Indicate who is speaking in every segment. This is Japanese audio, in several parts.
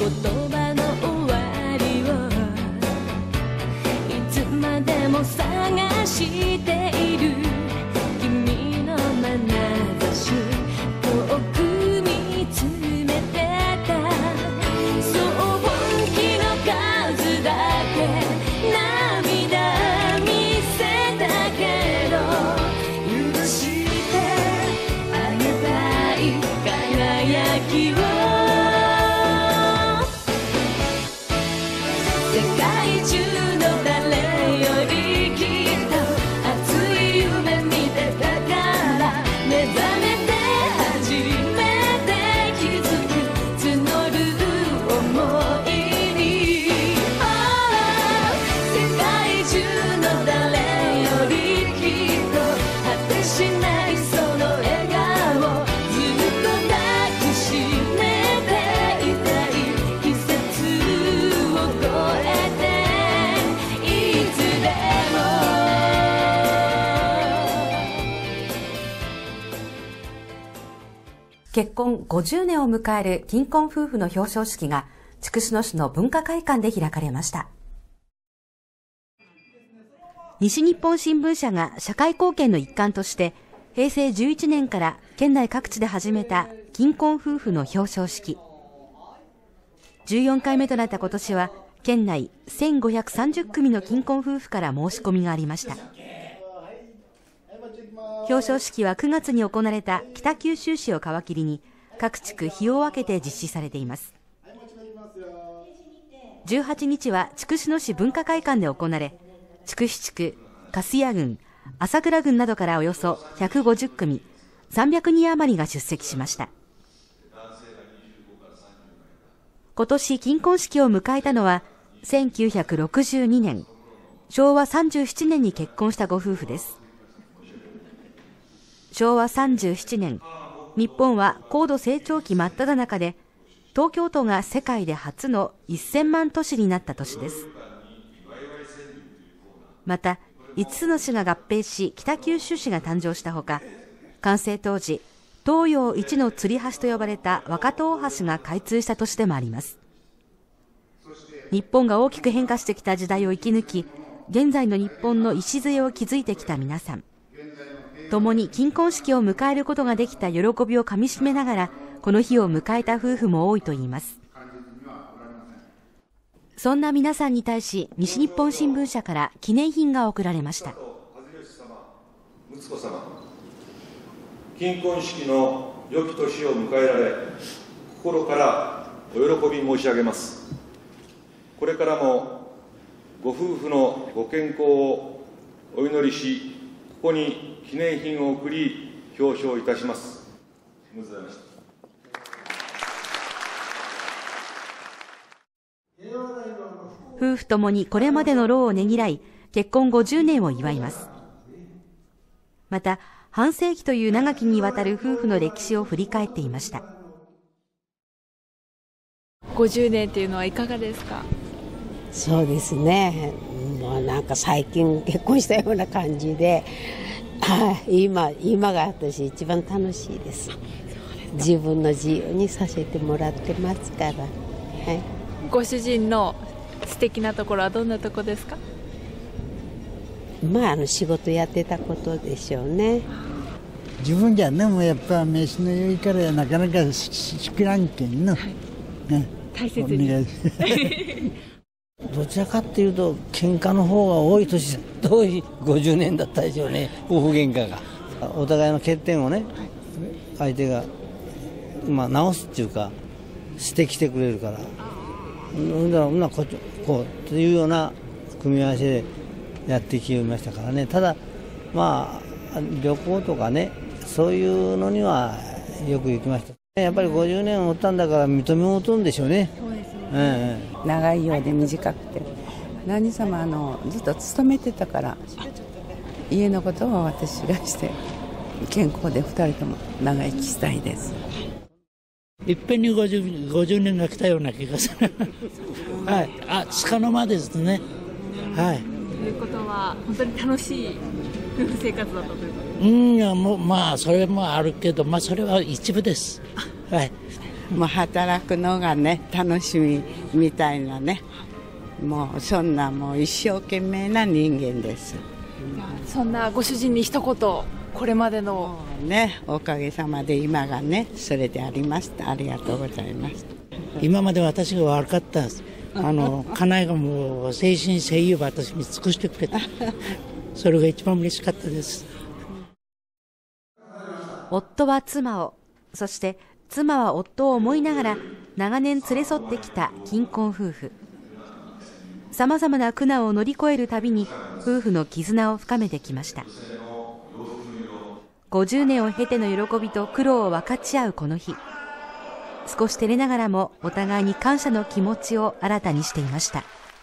Speaker 1: 葉の終わりをいつまでも探している君の眼差し遠く見つめてたそう本気の数だけ涙見せたけど許してあげたい輝きを世界中の誰よりきっと熱い夢見てたから目覚めて初めて気づく募る想いに世界中の誰よりきっと果てしないその笑顔ずっと抱きしめていたい季節を越えていつでも
Speaker 2: 結婚50年を迎える金婚夫婦の表彰式が筑紫野市の文化会館で開かれました。西日本新聞社が社会貢献の一環として平成11年から県内各地で始めた金婚夫婦の表彰式。14回目となった今年は県内1530組の金婚夫婦から申し込みがありました。表彰式は9月に行われた北九州市を皮切りに各地区日を分けて実施されています。18日は筑紫野市文化会館で行われ、筑紫地区、粕谷郡、朝倉郡などからおよそ150組、300人余りが出席しました。今年金婚式を迎えたのは1962年、昭和37年に結婚したご夫婦です。昭和37年、日本は高度成長期真っ只中で、東京都が世界で初の1000万都市になった年です。また、5つの市が合併し、北九州市が誕生したほか、完成当時、東洋一の吊り橋と呼ばれた若戸大橋が開通した年でもあります。日本が大きく変化してきた時代を生き抜き、現在の日本の礎を築いてきた皆さん。共に金婚式を迎えることができた喜びをかみしめながら、この日を迎えた夫婦も多いといいます。そんな皆さんに対し、西日本新聞社から記念品が贈られました。
Speaker 3: 睦子様、金婚式の良き年を迎えられ、心からお喜び申し上げます。これからもご夫婦のご健康をお祈りし、ここに記念品を贈り表彰いたします。ありがとうございました。
Speaker 2: 夫婦ともにこれまでの労をねぎらい、結婚50年を祝います。また、半世紀という長きにわたる夫婦の歴史を振り返っていました。
Speaker 4: 50年というのはいかがですか？
Speaker 5: そうですね、もうなんか最近結婚したような感じで、今が私一番楽しいです。自分の自由にさせてもらってますから、
Speaker 4: ご主人の素敵なところはどんなところですか？
Speaker 5: 仕事やってたことでしょうね。
Speaker 6: 自分じゃね、もうやっぱ飯の良いからなかなか作らんけんの、
Speaker 4: 大切に
Speaker 7: どちらかっていうと喧嘩の方が多い年だと50年だったでしょうね。夫婦喧嘩がお互いの欠点をね、相手が直すっていうかしてきてくれるから、こうというような組み合わせでやってきましたからね。ただ旅行とかね、そういうのにはよく行きました。やっぱり50年おったんだから認めをとるんでしょうね。
Speaker 8: 長いようで短くて、何様ずっと勤めてたから、家のことは私がして健康で2人とも長生きしたいです。
Speaker 9: いっぺんに 50年が来たような気がするつかの間ですね。
Speaker 4: ということは本当に楽しい夫婦生活だったということですか？
Speaker 9: それもあるけど、それは一部です。
Speaker 8: もう働くのがね楽しみみたいなね、もうそんなもう一生懸命な人間です。
Speaker 4: そんなご主人に一言、これまでの
Speaker 8: ね、おかげさまで今がねそれでありました。ありがとうございます。
Speaker 9: 今まで私が悪かったんです。家内がもう誠心誠意私に尽くしてくれた。それが一番嬉しかったです。
Speaker 2: 夫は妻を、そして妻は夫を思いながら長年連れ添ってきた金婚夫婦。さまざまな苦難を乗り越えるたびに夫婦の絆を深めてきました。50年を経ての喜びと苦労を分かち合うこの日、少し照れながらもお互いに感謝の気持ちを新たにしていました。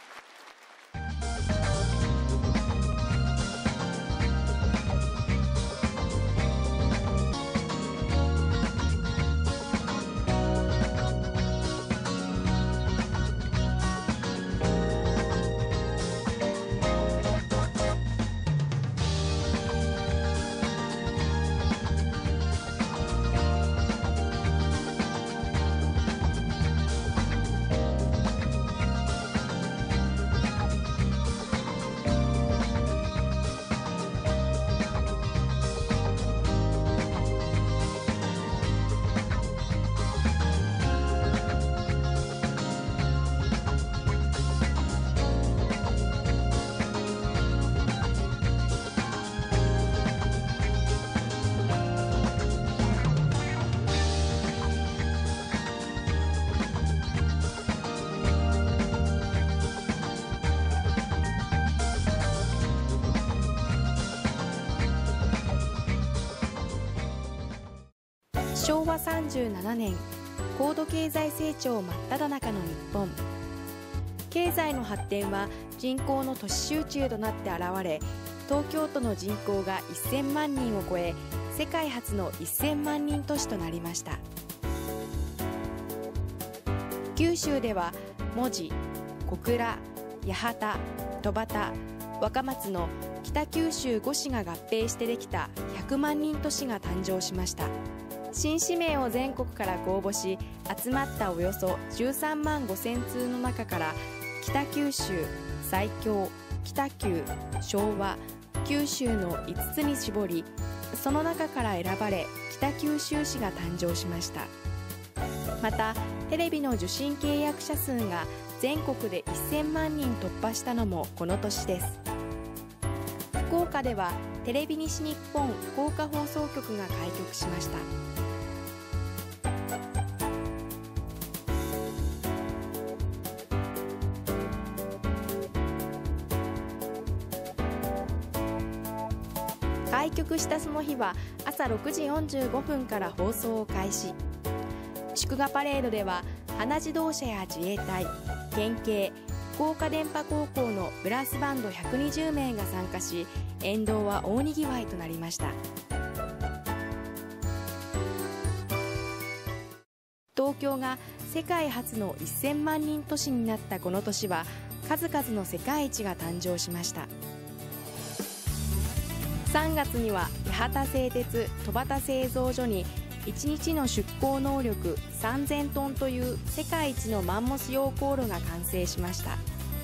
Speaker 10: 昭和37年、高度経済成長真っ只中の日本。経済の発展は人口の都市集中となって現れ、東京都の人口が1000万人を超え、世界初の1000万人都市となりました。九州では門司、小倉、八幡、戸畑、若松の北九州5市が合併してできた100万人都市が誕生しました。新氏名を全国から公募し、集まったおよそ13万5000通の中から北九州、西京、北九、昭和、九州の5つに絞り、その中から選ばれ北九州市が誕生しました。またテレビの受信契約者数が全国で1000万人突破したのもこの年です。福岡ではテレビ西日本福岡放送局が開局しました。開局したその日は朝6時45分から放送を開始。祝賀パレードでは花自動車や自衛隊、県警、福岡電波高校のブラスバンド120名が参加し、沿道は大にぎわいとなりました。東京が世界初の1000万人都市になったこの年は、数々の世界一が誕生しました。3月には八幡製鉄戸畑製造所に1日の出港能力3000トンという世界一のマンモス溶鉱炉が完成しました。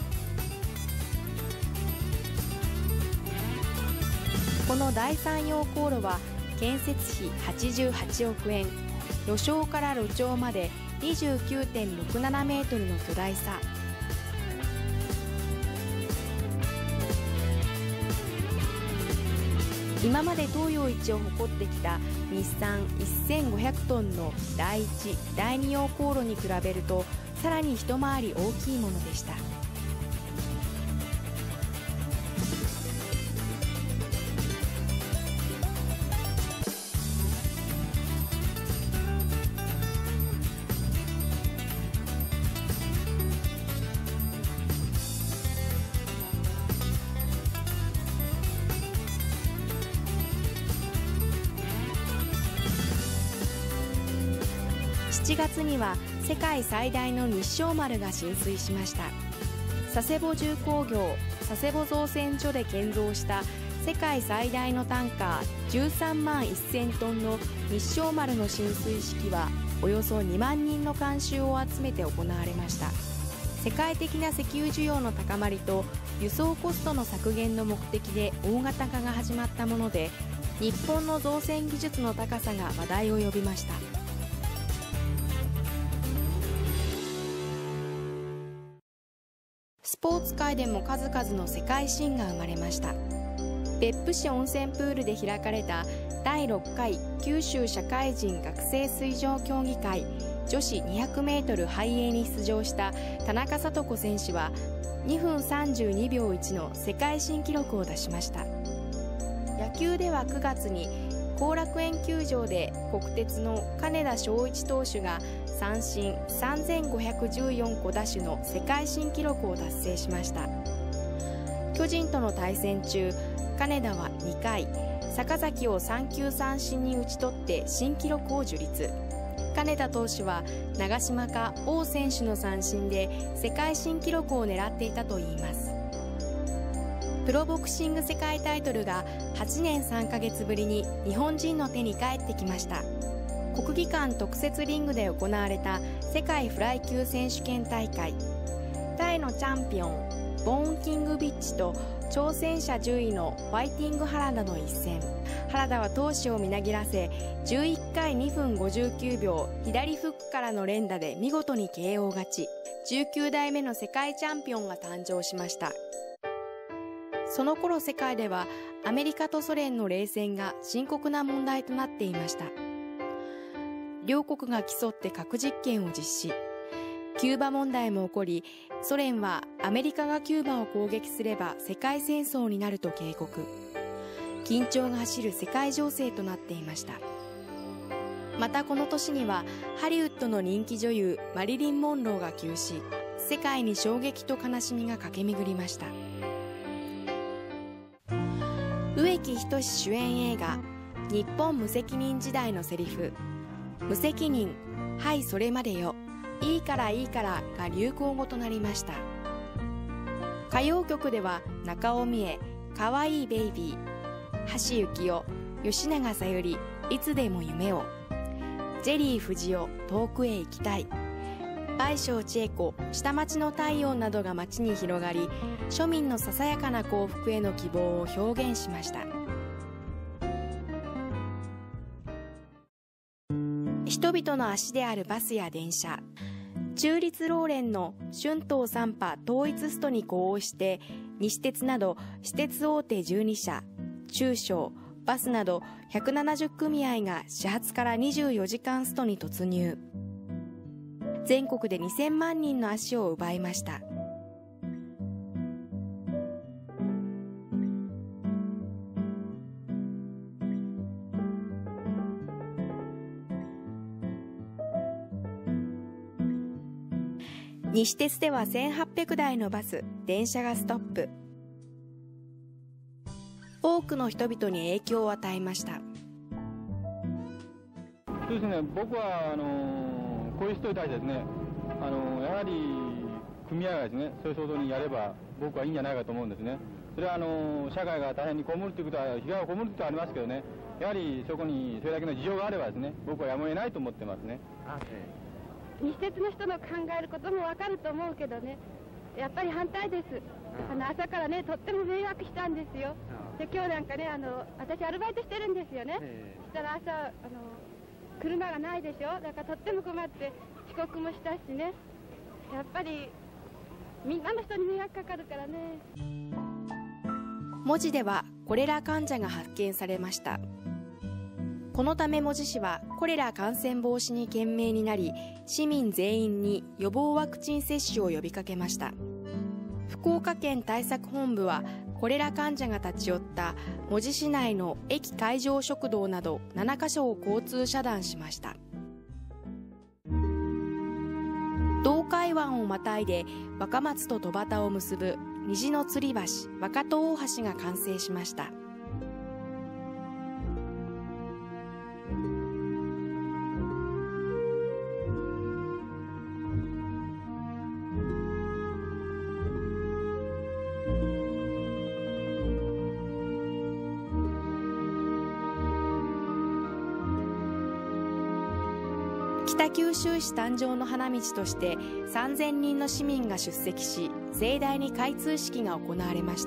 Speaker 10: この第3溶鉱炉は建設費88億円、路床から路頂まで 29.67 メートルの巨大さ。今まで東洋一を誇ってきた日産1500トンの第1、第2溶鉱炉に比べるとさらに一回り大きいものでした。7月には世界最大の日照丸が進水しました。佐世保重工業佐世保造船所で建造した世界最大のタンカー13万1000トンの日照丸の進水式はおよそ2万人の観衆を集めて行われました。世界的な石油需要の高まりと輸送コストの削減の目的で大型化が始まったもので、日本の造船技術の高さが話題を呼びました。スポーツ界でも数々の世界新が生まれました。別府市温泉プールで開かれた第6回九州社会人学生水上競技会女子 200m ハイエーに出場した田中聡子選手は2分32秒1の世界新記録を出しました。野球では9月に後楽園球場で国鉄の金田正一投手が三振3514個奪取の世界新記録を達成しました。巨人との対戦中、金田は2回坂崎を3球三振に打ち取って新記録を樹立。金田投手は長嶋か王選手の三振で世界新記録を狙っていたといいます。プロボクシング世界タイトルが8年3ヶ月ぶりに日本人の手に返ってきました。国技館特設リングで行われた世界フライ級選手権大会。タイのチャンピオンボーンキングビッチと挑戦者10位のファイティング原田の一戦。原田は闘志をみなぎらせ11回2分59秒左フックからの連打で見事に KO 勝ち、19代目の世界チャンピオンが誕生しました。その頃世界ではアメリカとソ連の冷戦が深刻な問題となっていました。両国が競って核実験を実施。キューバ問題も起こり、ソ連はアメリカがキューバを攻撃すれば世界戦争になると警告。緊張が走る世界情勢となっていました。またこの年にはハリウッドの人気女優マリリン・モンローが急死、世界に衝撃と悲しみが駆け巡りました。植木等主演映画「日本無責任時代」のセリフ「無責任、はいそれまでよ、いいからいいから」が流行語となりました。歌謡曲では中尾美恵「かわいいベイビー」、橋幸夫、吉永小百合「いつでも夢を」、ジェリー藤尾「遠くへ行きたい」、倍賞千恵子「下町の太陽」などが街に広がり、庶民のささやかな幸福への希望を表現しました。人々の足であるバスや電車。中立労連の春闘3波統一ストに呼応して西鉄など私鉄大手12社、中小バスなど170組合が始発から24時間ストに突入。全国で2000万人の足を奪いました。西鉄では1800台のバス、電車がストップ。多くの人々に影響を与えました。
Speaker 11: そうですね、僕はこういう人に対してですね、やはり組合がですね、そういう衝動にやれば僕はいいんじゃないかと思うんですね。それは社会が大変に被るということは、被害を被るということはありますけどね、やはりそこにそれだけの事情があればですね、僕はやむを得ないと思ってますね。
Speaker 12: 西鉄の人の考えることも分かると思うけどね、やっぱり反対です。朝からね、とっても迷惑したんですよ。で今日なんかね、私アルバイトしてるんですよね。そしたら朝車がないでしょ。だからとっても困って遅刻もしたしね、やっぱりみんなの人に迷惑かかるからね。
Speaker 10: 門司ではコレラ患者が発見されました。このため門司市はコレラ感染防止に懸命になり、市民全員に予防ワクチン接種を呼びかけました。福岡県対策本部はコレラ患者が立ち寄った門司市内の駅会場食堂など7カ所を交通遮断しました。洞海湾をまたいで若松と戸畑を結ぶ虹の吊り橋若戸大橋が完成しました。 北九州市誕生の花道として3000人の市民が出席し、盛大に開通式が行われました。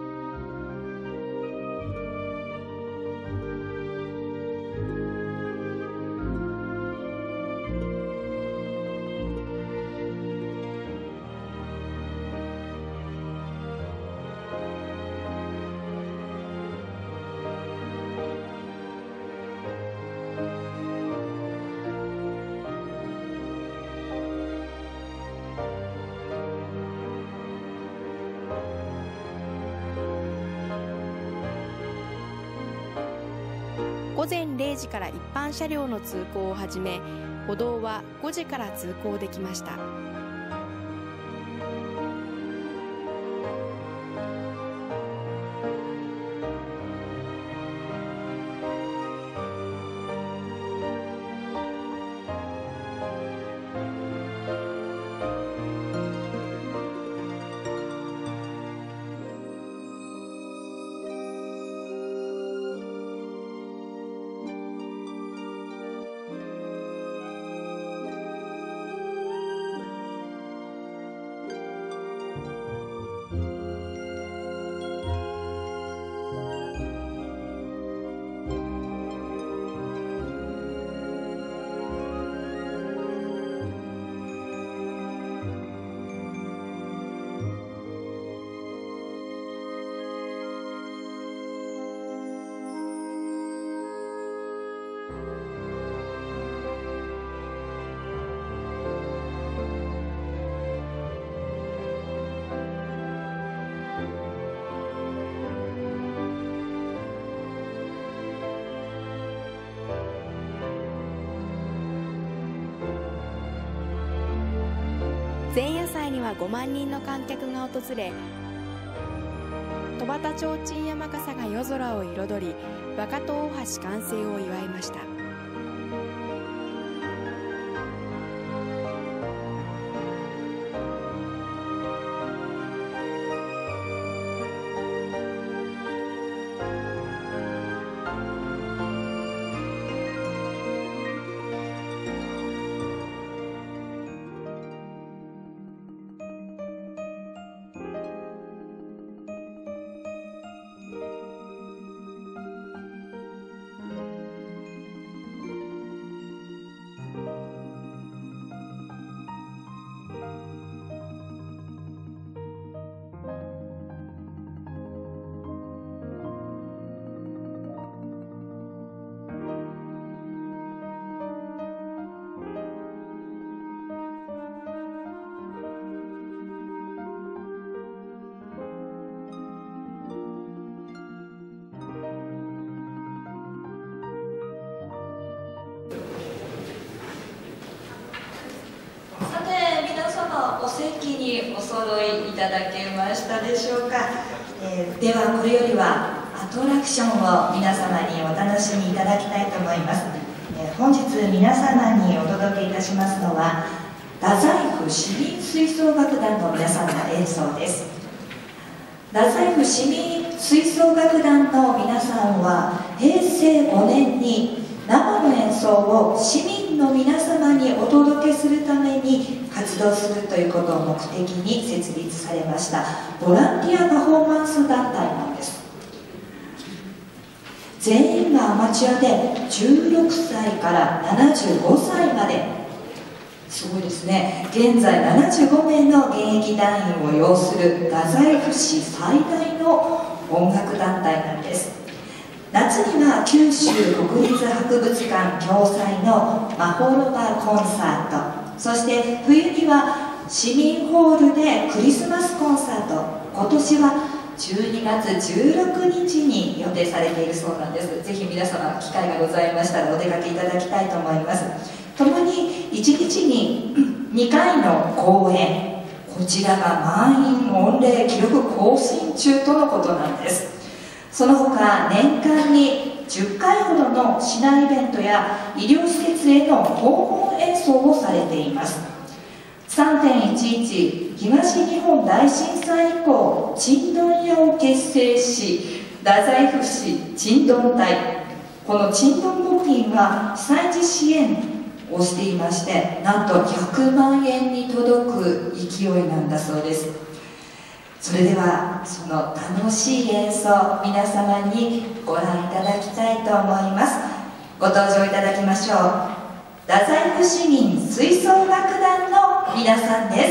Speaker 10: 午前0時から一般車両の通行を始め、歩道は5時から通行できました。前夜祭には5万人の観客が訪れ、戸畑提灯山笠が夜空を彩り、若戸大橋完成を祝いました。
Speaker 13: お席にお揃いいただけましたでしょうか。ではこれよりはアトラクションを皆様にお楽しみいただきたいと思います。本日皆様にお届けいたしますのは太宰府市民吹奏楽団の皆さんの演奏です。太宰府市民吹奏楽団の皆さんは平成5年に生の演奏を市民の皆様にお届けするために活動するということを目的に設立されましたボランティアパフォーマンス団体なんです。全員がアマチュアで16歳から75歳まで、すごいですね。現在75名の現役団員を擁する太宰府市最大の音楽団体なんです。夏には九州国立博物館共催のマホロバコンサート、そして冬には市民ホールでクリスマスコンサート、今年は12月16日に予定されているそうなんです。ぜひ皆様機会がございましたらお出かけいただきたいと思います。ともに1日に2回の公演、こちらが満員御礼記録更新中とのことなんです。その他年間に10回ほどの市内イベントや医療施設への訪問演奏をされています。 3.11 東日本大震災以降、ちんどん屋を結成し、太宰府市ちんどん隊、このちんどん募金は被災地支援、 をしていまして、なんと100万円に届く勢いなんだそうです。それではその楽しい演奏、皆様にご覧いただきたいと思います。ご登場いただきましょう。太宰府市民吹奏楽団の皆さんです。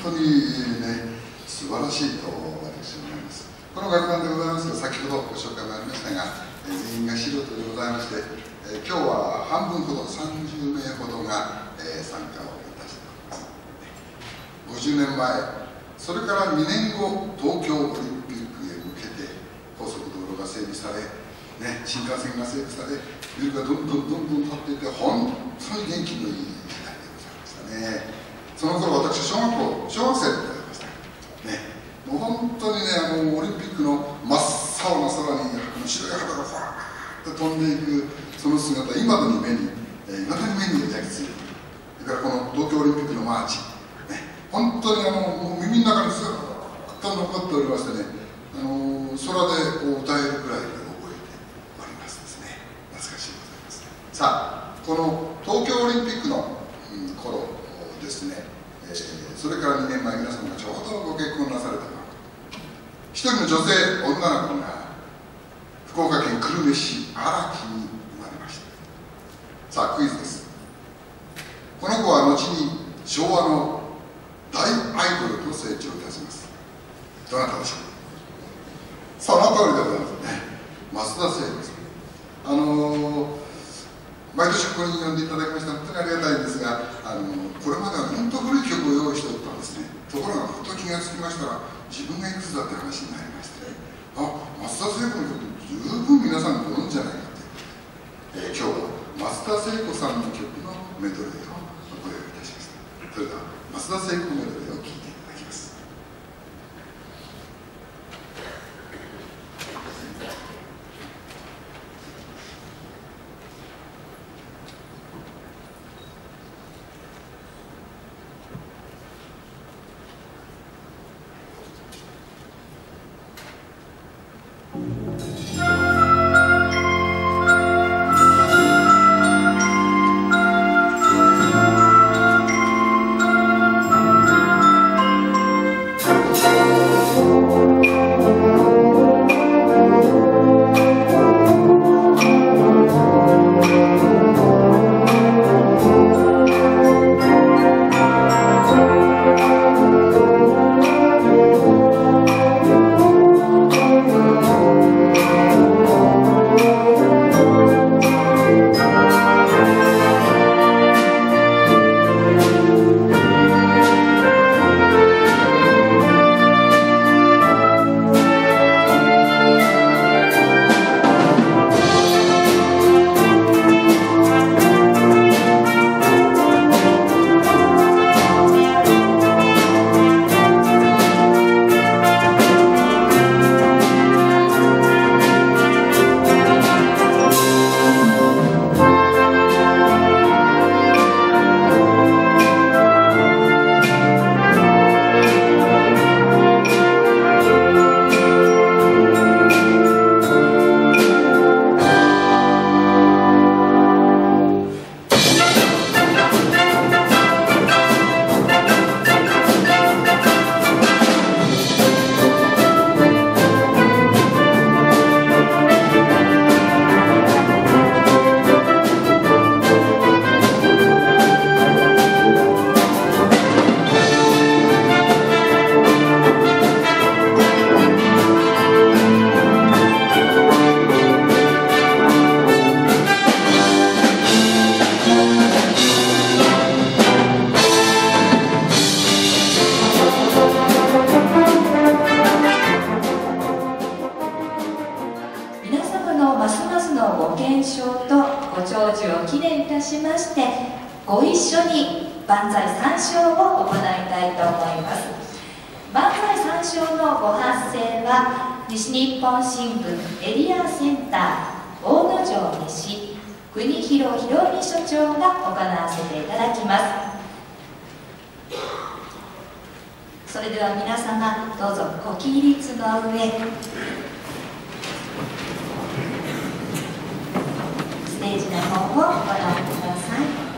Speaker 14: 当にね、素晴らしいと私は思います。この楽団でございますが、先ほどご紹介もありましたが、全員が素人でございまして、今日は半分ほど、30名ほどが参加をいたしております。50年前、それから2年後、東京オリンピックへ向けて高速道路が整備され、新幹線が整備され、ビルがどんどん建っていて、本当に元気のいい時代でございましたね。その頃私、小学生でございました。もう本当にね、オリンピックの真っ青な空に白い旗がふわーっと飛んでいくその姿、いまだに目に焼き付いている。それからこの東京オリンピックのマーチ、本当にもう耳の中にずっと残っておりましてね、空でこう歌えるくらいで覚えておりますですね。懐かしいございます。さあ、この東京オリンピックの頃ですね、それから2年前、皆さんがちょうどご結婚なされた頃、一人の女性、女の子が福岡県久留米市荒木に生まれました。さあ、クイズです。この子は後に昭和の大アイドルと成長いたします。どなたでしょう。その通りでございますね。増田聖子さん。毎年ここに呼んでいただきまして本当にありがたいんですが、これまでは本当古い曲を用意しておったんですね。ところがふと気がつきましたら、自分がいくつだって話になりまして、増田聖子の曲十分皆さんご存じじゃないかって、今日は増田聖子さんの曲のメドレーをご用意いたしました。それでは増田聖子メドレーを聴いていただきます。ご一緒に万歳三唱を行いたいと思います。万歳三唱のご発声は西日本新聞エリアセンター大野城西国広博美所長が行わせていただきます。それでは皆様どうぞご起立の上、ステージの方をご覧ください。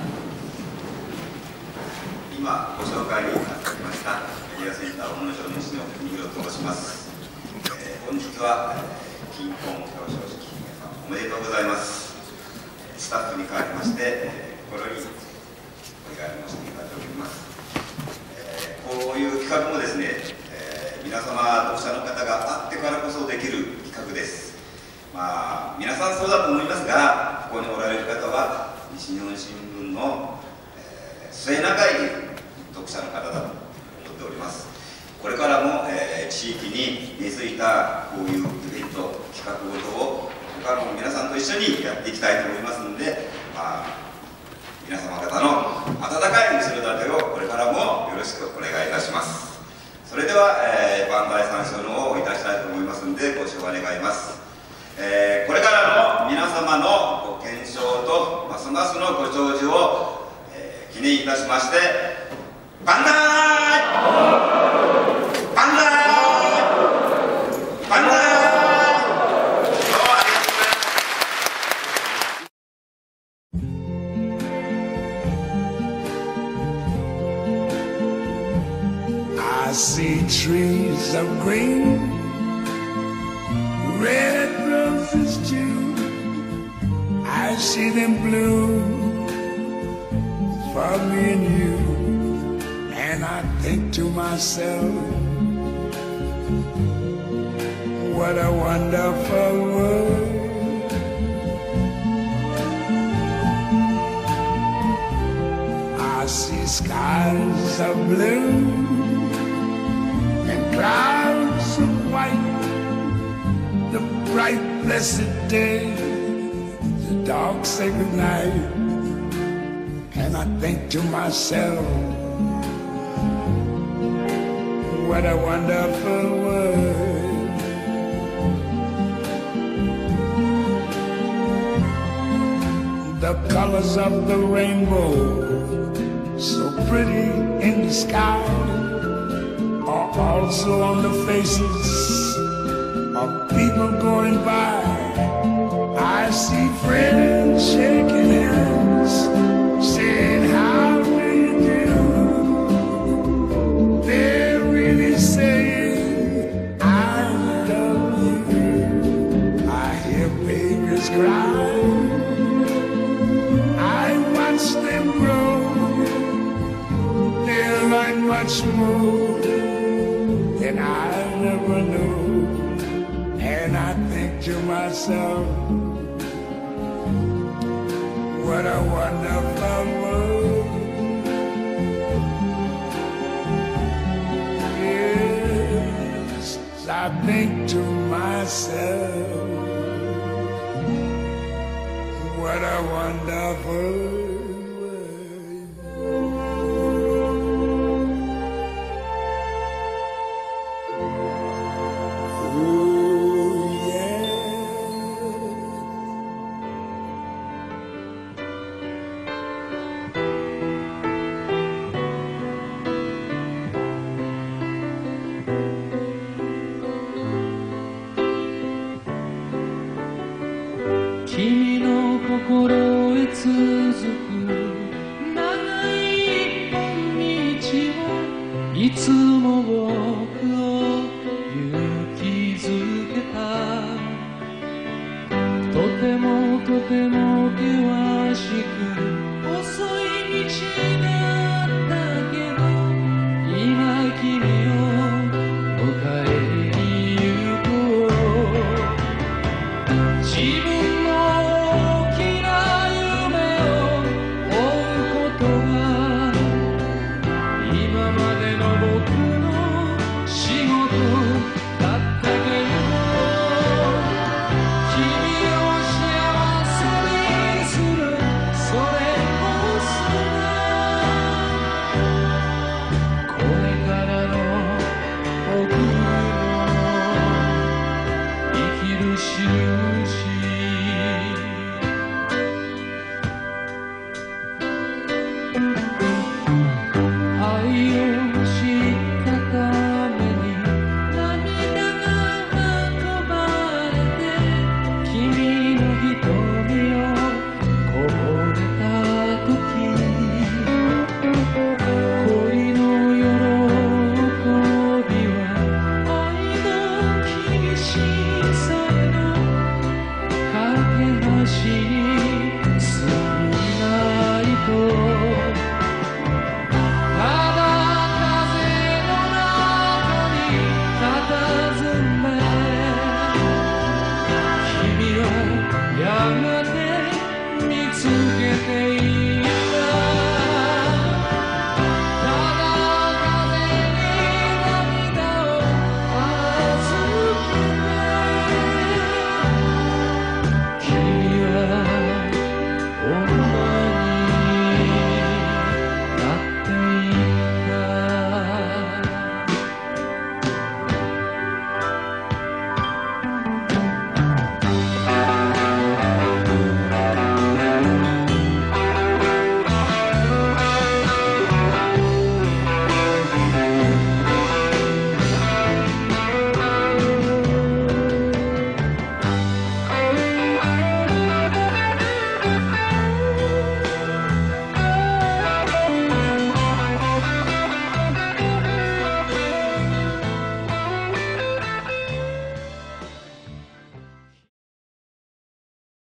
Speaker 15: 今ご紹介になっておりましたエリアセンター大野城西の国広と申します。本日は金婚表彰式おめでとうございます。スタッフに代わりまして心よりお願い申し上げたいと思います。こういう企画もですね、皆様読者の方があってからこそできる企画です。まあ皆さんそうだと思いますが、ここにおられる方は西日本新聞の、末永い読者の方だと思っております。これからも、地域に根付いたこういうイベント企画ごとを他の皆さんと一緒にやっていきたいと思いますので、皆様方の温かい後ろ盾をこれからもよろしくお願いいたします。それでは、万歳三唱の方をいたしたいと思いますのでご唱和願います。これからの皆様のご健勝とますますのご長寿を、記念いたしまして万歳万歳万歳。
Speaker 16: I see trees of green, red roses too. I see them bloom for me and you. And I think to myself, what a wonderful world. I see skies of blue, clouds of white, the bright blessed day, the dark sacred night. And I think to myself, what a wonderful world. The colors of the rainbow, so pretty in the sky, are also on the faces of people going by. I see friends shaking hands, saying, how do you do? They're really saying, I love you. I hear babies cry, I watch them grow. They'll learn much more than I never knew. And I think to myself, what a wonderful world. Yes, I think to myself, what a wonderful world.
Speaker 17: 君の心へ続く長い一本道はいつも僕を勇気づけた。とてもとても険しく遅い道だったけど、今君を迎えに行こう。自分今までの僕の仕事